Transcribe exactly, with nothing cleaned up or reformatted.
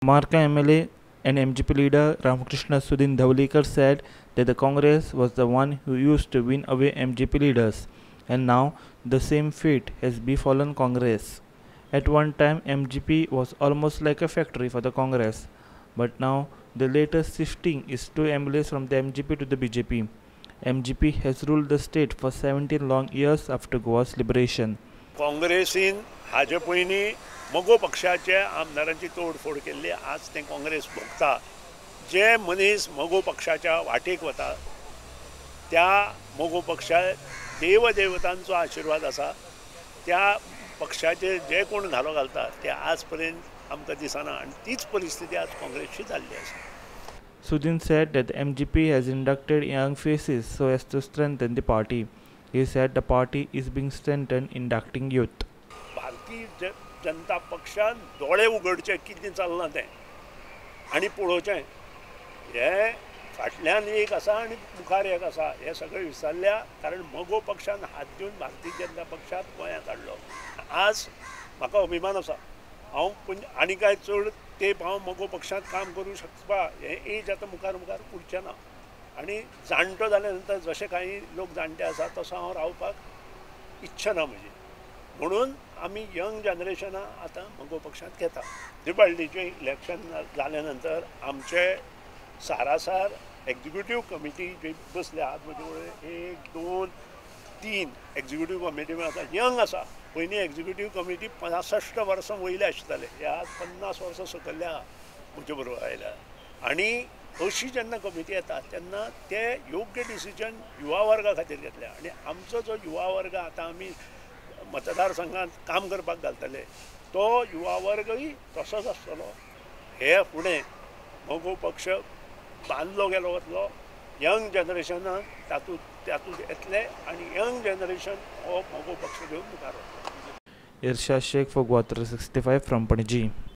Marka M L A and M G P leader Ramakrishna Sudin Dhawlikar said that the Congress was the one who used to win away M G P leaders, and now the same fate has befallen Congress. At one time, M G P was almost like a factory for the Congress, but now the latest shifting is two M L As from the M G P to the B J P. M G P has ruled the state for seventeen long years after Goa's liberation. काँग्रेसीन हाजे पयलीं मगो पक्षाचे आमदारांची तोडफोड केल्ली, आज ते काँग्रेस भोगता. जे मनीस मगो पक्षाच्या वाटेक वता त्या मगो पक्षा देवदेवतांचो आशिर्वाद आसा. त्या पक्षाचे जे कोण घालो घालता ते आज पर्यंत आमकां दिसना, आनी तीच परिस्थिती आज काँग्रेसची जाल्ली आसा. Sudin said that the M G P has inducted young faces so as to strengthen the party. He said the party is being strengthened inducting youth. Bharatiya Janata पक्षान दोळे उगडचे कितें चल्लां तें आनी पळोवचें. हे फाटल्यान एक आसा आनी मुखार एक आसा, हे सगळें विसरल्या. कारण मगो पक्षान हात दिवन भारतीय जनता पक्षात गोंयांत हाडलो. आज म्हाका अभिमान आसा, हांव पूण आनी कांय चड तेप हांव मगो पक्षांत काम करूं शकता. हे एज आतां मुखार मुखार पुडचें ना. आनी जाणटो जाल्या नंतर जशे काही लोक जाणटे आसा तसो हांव रावपाक इच्छा ना म्हजी. म्हणून आमी यंग जनरेशना आतां मगो पक्षांत घेता. म्युनिसिपालिटीचें इलेक्शन जाल्या नंतर आमचे सारासार एक्झिक्युटीव कमिटी जी बसल्या, आज म्हजे कडेन एक दोन तीन एक्झिक्युटीव कमिटी आसा, यंग आसा. पयलीं एक्झिक्युटीव कमिटी पासश्ट वर्सां वयले आसताले, हे आज पन्नास वर्सां सकयल्या म्हजे बरोबर आयल्या. आनी अशी जेन्ना कमिटी येता तेन्ना ते योग्य डिसिजन युवा वर्गा खातीर घेतल्या. आनी आमचो जो युवा वर्ग आतां आमी मतदारसंघात काम करपाक घालतले तो युवा वर्गय तसोच आसतलो. हे फुडें मगो पक्ष बांदलो गेलो वतलो. यंग जनरेशनान तातूंत तातूंत येतले आनी यंग जनरेशन हो मगो पक्ष घेवन मुखार वतलो. Irshad Sheikh for Goa three sixty-five from Panaji.